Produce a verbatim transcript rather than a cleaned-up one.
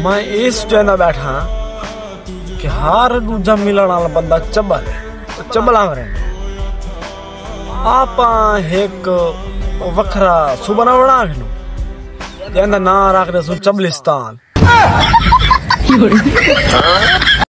मैं इस जगह बैठा कि हर दूजा मिलने वाला बंदा चबल है, चबला में रहना आप एक वखरा सुबना बना के ना रख दे चबलिस्तान।